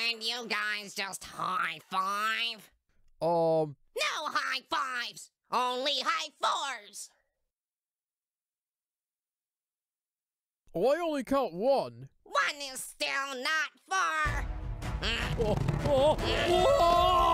Can you guys just high five? No high fives, only high fours. Oh, I only count one. One is still not four. Oh.